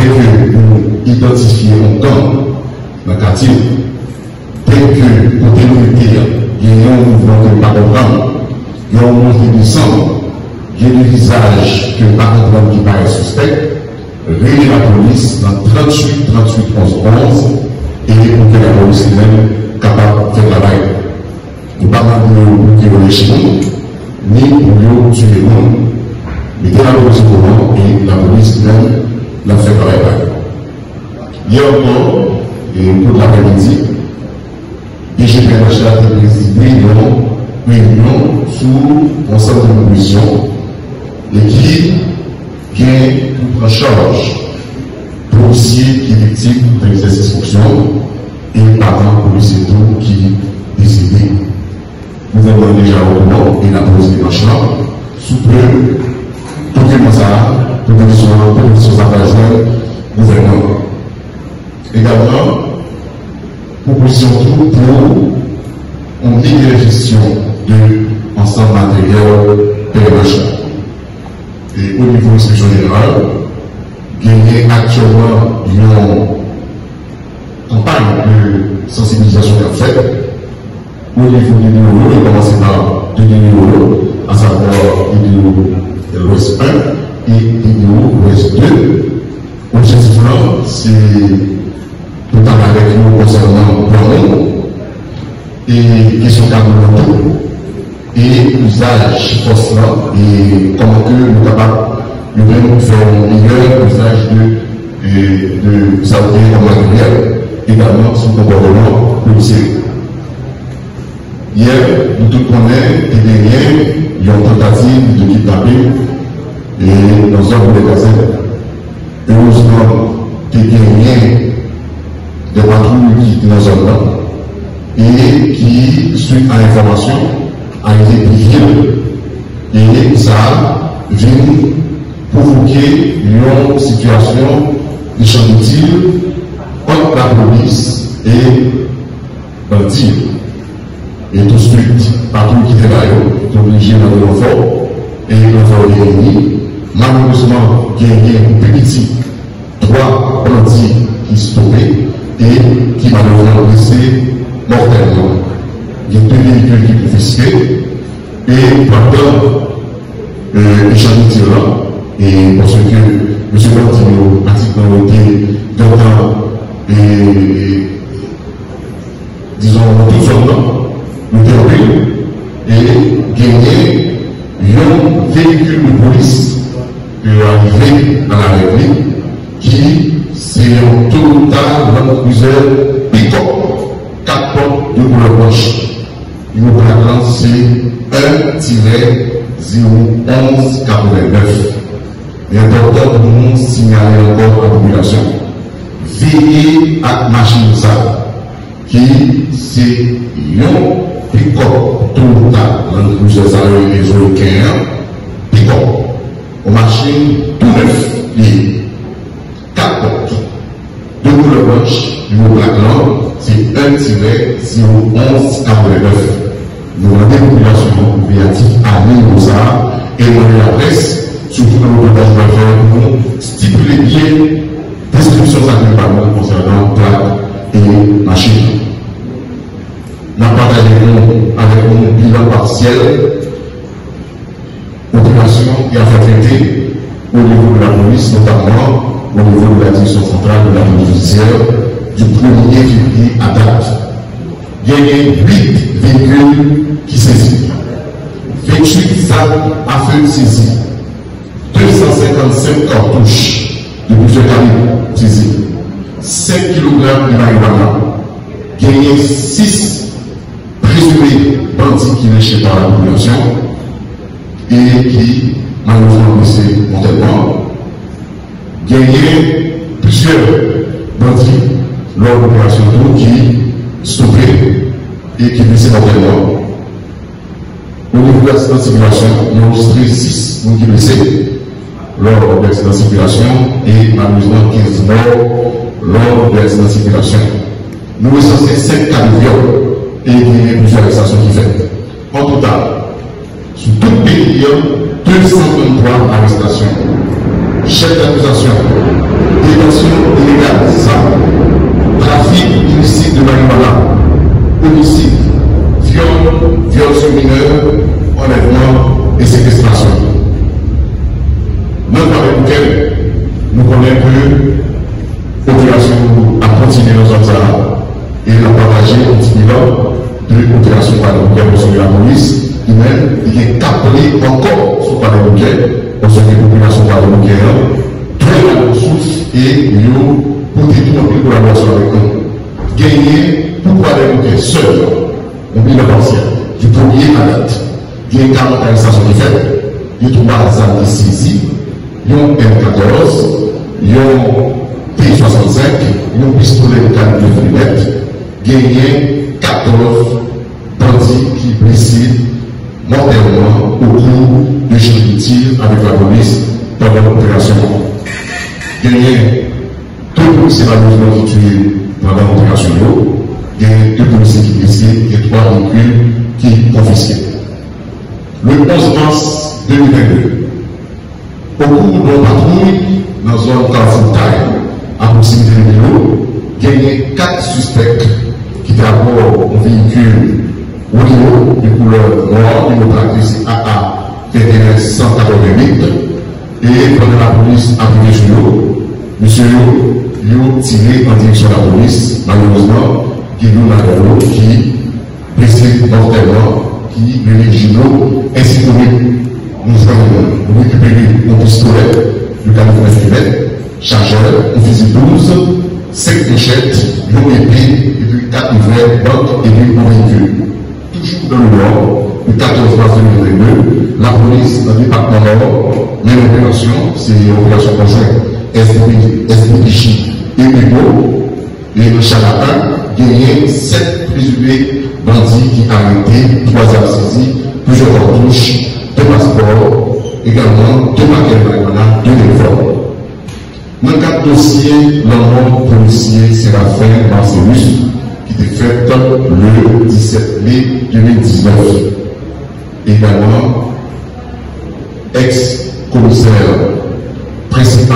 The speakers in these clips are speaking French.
dès que nous identifions un gang dans le quartier, dès que pour délimiter, il y a un mouvement que pas comprendre, il y a un mouvement de sang, il y a des visages que pas comprendre qui paraît suspect, réunir la police dans 38 11 11 et pour que la police elle-même capable de faire le travail. Nous ne parlons pas de nous chez nous, ni pour nous tuer nous. Mais la police au courant et la police même l'a fait le travail. Hier encore, et pour l'après-midi, DGPNH a présidé une réunion sous ensemble de propositions et qui vient pour prendre charge policiers qui est victime de l'exercice fonction et parents policiers qui décident. Nous avons déjà au courant et la police des marchands sous peu, tout le monde ça, pour que nous soyons à gouvernement. Également, proposition pour une meilleure gestion de l'ensemble matériel PMH. Et au niveau de l'inspection générale, gagner actuellement une campagne de sensibilisation qui est faite au niveau des niveaux, et commencer par deux niveaux, à savoir les niveaux de l'Ouest 1 et les niveaux de l'Ouest 2. L'objectif là, c'est tout à l'heure avec nous concernant l'homme et question carburant et l'usage force là et comment que nous sommes capables de faire un meilleur usage de santé en matériel, également son comportement policier. Hier, nous tous connaissons et derrière, il y a une tentative de kidnapper et dans un de gazettes. Heureusement, il y a des patrouilles qui étaient dans la zone là et qui, suite à l'information, a été privé et ça vient provoquer une situation de chantier entre la police et bandits. Et tout de suite, patrouille qui était là, est obligé d'aller dans l'enfort et l'enfort est réuni. Malheureusement, il y a un petit 3 bandits qui sont tombés et qui malheureusement blessés mortellement. Il y a 2 véhicules qui sont confisqués et pendant l'échange là, et parce que M. Martino pratiquement été dans disons, tout son temps, le terrorisme et gagner un véhicule de police arrivé à la République qui c'est un total Land Cruiser pick-up 4 portes de couleur blanche. Le plan c'est 1-011-89. Il est important pour nous signaler encore à la population. Veillez à la machine ça qui c'est un pick-up total Land Cruiser ça les Européens pick-up aux machines tout neuf les 4 portes de couleur blanche. Le plan c'est 1-011-89. Nous avons des populations créatives à niveau ça et dans la presse, surtout dans le reportage de faire pour stipuler bien description d'accompagnement concernant plaques et machines. Nous partageons avec un bilan partiel opération qui a fait traiter au niveau de la police, notamment au niveau de la direction centrale de la police judiciaire du 1er février à date. Il y a 8 véhicules qui saisis, 28 armes à feu saisis, 257 cartouches de plusieurs calibres saisis, 5 kg de marijuana, il y a 6 présumés bandits qui lâchent par la population et qui malheureusement blessés mortellement. Il y a plusieurs bandits lors de l'opération qui stoppés et qui blessés mortellement. Au niveau de l'accident de circulation, nous avons enregistré 6 qui blessés lors de l'accident de circulation et malheureusement 15 morts lors de l'accident de circulation. Nous recensons 5 cas de viol et il y a plusieurs arrestations qui fait. En total, sur tout le pays, il y a 223 arrestations, chefs d'accusation, détention qui encore sur pas des bouquets, parce que les populations pas des bouquets, trouver la ressource et pour tout en collaboration avec nous. Gagner, pourquoi des bouquets seuls, on dit le partiel, du premier à l'acte. Il y a une caractérisation qui fait, il y a 3 armes de saisie, il y a un M14, il y a un T65, il y a un pistolet de calibre 9 mm, gagné 14 bandits qui blessés mortellement au cours de jeux de tir avec la police pendant l'opération. Gagné 2 policiers malheureusement qui tués pendant l'opération, gagné 2 policiers qui blessés et 3 véhicules qui confisqués. Le 11 mars 2022, au cours d'une patrouille dans la zone Carrefour-Taille, à proximité de Milo, gagné 4 suspects qui étaient à bord d'un véhicule Rodeo de couleur noire, démocratique AA 21188, et pendant la police a pris sur eux, monsieur Yo tiré en direction de la police, malheureusement, qui nous l'a qui blessé mortellement, qui les Gino, ainsi que nous avons récupéré un pistolet de calibre 9 mm, chargeur, un fusil 12, 5 fléchettes, une épée, et puis 4 ouvriers, banques et puis un véhicule. Toujours dans le Nord, le 14 mars 2022, la police dans le département Nord mène l'opération, c'est l'opération conjointe SDPJ et Hugo, et le Chalapin gagné 7 présumés bandits qui ont arrêté, 3 armes saisies, plusieurs cartouches, 2 passeports, également 2 paquets de marijuana, 2 uniformes. Dans le cadre dossier, l'envoi policier Séraphin Marcellus, qui était fait le 17 mai 2019. Également, ex-commissaire principal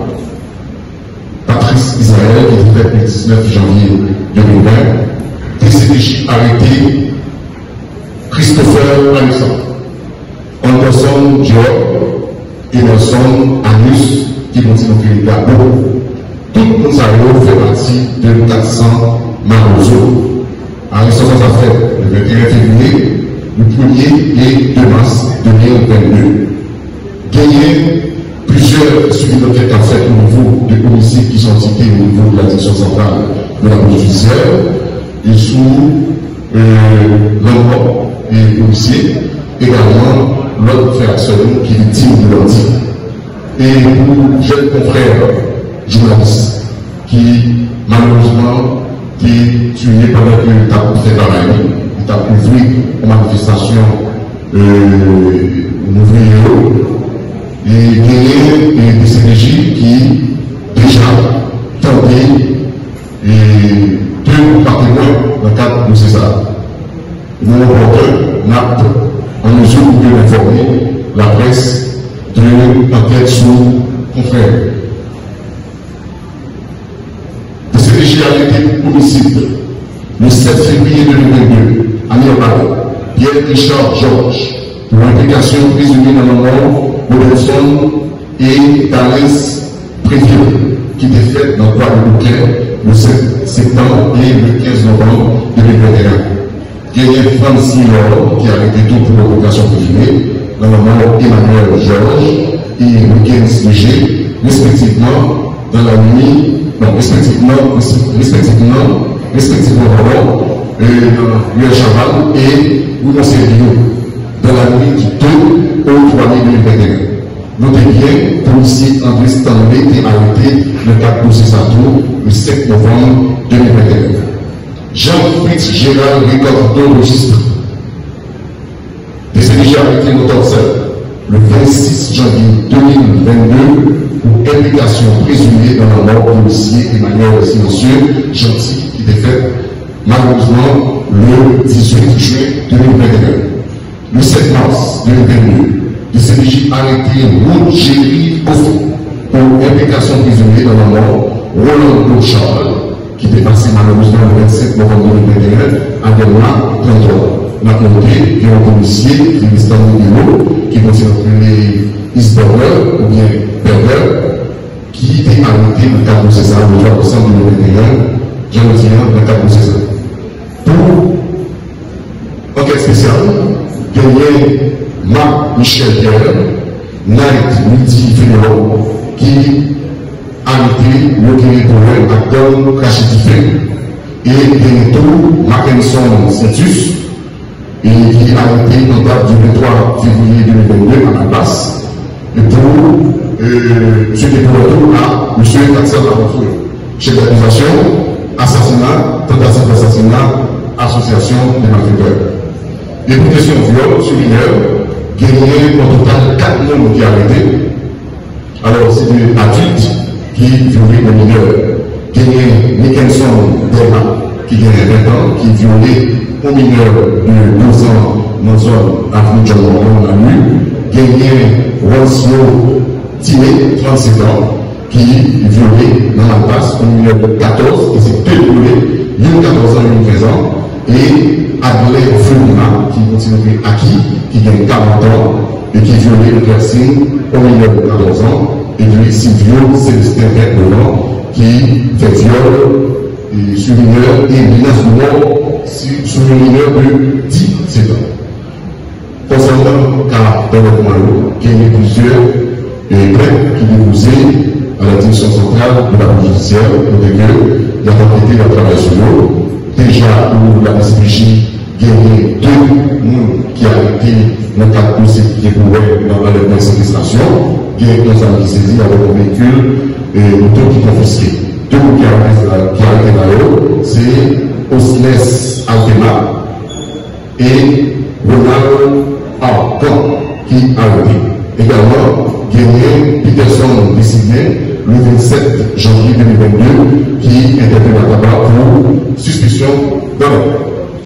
Patrice Israël, qui était fait le 19 janvier 2020, DCPJ arrêté Christopher Anderson, Anderson Dior et Nelson Anus, qui continue à faire les gabos. Tout le monde fait partie de 400 Marozo. Arrestation a fait le 21 février, le 1er et 2 mars 2022. Gagné plusieurs suivis d'enquête en fait au niveau des homicides qui sont cités au niveau de la direction centrale de la police judiciaire et sous l'envoi et policiers, également l'autre frère Selon qui est victime de l'ordi. Et pour jeunes confrères journalistes qui malheureusement étaient tués pendant que l'État fait travail, l'État ouvert une manifestation ouvrière et gagné des CDJ qui déjà tendaient de patrimoine dans le cadre de César. Nous avons en mesure d'informer la presse de l'enquête sur confrères. Le CDJ a été homicide le 7 février 2022 à Nirvana, Pierre Richard Georges, pour l'implication présumée dans la mort Robinson et Thalès Prévieux, qui était faite dans le droit de Bouquet le 7 septembre et le 15 novembre 2021. Il y a Francis Laure qui a été tout pour l'opération présumée dans la mort Emmanuel Georges et Weekends Léger, respectivement dans la nuit, non, respectivement, Louis Chaval et Louis Servio, dans la nuit du 2 au 3 mai 2021. Notez bien, policier André Stanley est arrêté le 4 de Sato le 7 novembre 2021. Jean-Fritz Gérald Ricardo Registre, déjà arrêté le 26 janvier 2022 pour implication présumée dans la mort policier Emmanuel Silencieux Gentil qui était faite malheureusement le 18 juin 2021. Le 7 mars 2022, le CDJ a arrêté Roger Beaufort pour implication présumée dans la mort Roland Charles qui était passé malheureusement le 27 novembre 2021 à Delma 33. On a compté qu'il y a un policier, Tristan Mouguelo, qui continue à appeler Isberger ou bien Berger, qui était arrêté dans le cadre de César le 3 décembre 2021, j'en reviens dans le cadre de César. Pour enquête spéciale, gagné Marc Michel Pierre, Night Multi-Fénéral, qui a été le problème à Don Cachetifé, et bientôt Mackinson Cetus, et qui a été comptable du 23 février 2022 à la place, et pour ce qui est pour retour à M. Taxel Lafonfoué, chef d'accusation, assassinat, tentative d'assassinat, association des malfaiteurs. Et pour question de viol sur mineur, gagné au total 4 membres qui arrêtés. Alors, c'est des adultes qui violaient les mineurs. Gagné Nickenson Dema, qui gagnait 20 ans, qui violait un mineur de 12 ans dans la zone avenue John Morgan la nuit. Gagné Ronsio Tiné, 37 ans, qui violait dans la place un mineur de 14, et c'est deux violés, une 14 ans et une 15 ans, et Adelaide Fulma, qui continue acquis, qui gagne 40 ans, et qui violait le Clercine au mineur de 14 ans, et lui, Silvio Célestin Blanc, qui fait viol sur mineur et menace de mort sur un mineur de 17 ans. Concernant le cas de Malo, il y a plusieurs plaintes qui déposaient à la direction centrale de la police judiciaire pour que il y a enquêté le travail sur l'eau. Déjà, pour la SPJ, il y a deux personnes qui ont été dans le cadre de qui est dans l'enlèvement de séquestration. Il y a un homme qui saisit avec un véhicule et l'auto qui est confisqué. Deux qui ont été là-haut, c'est Osles Altema et Ronald Arcan qui a arrêté. Également, Gagné Peterson désigné le 27 janvier 2022 qui interpelle la tabac pour suspicion d'enlèvement.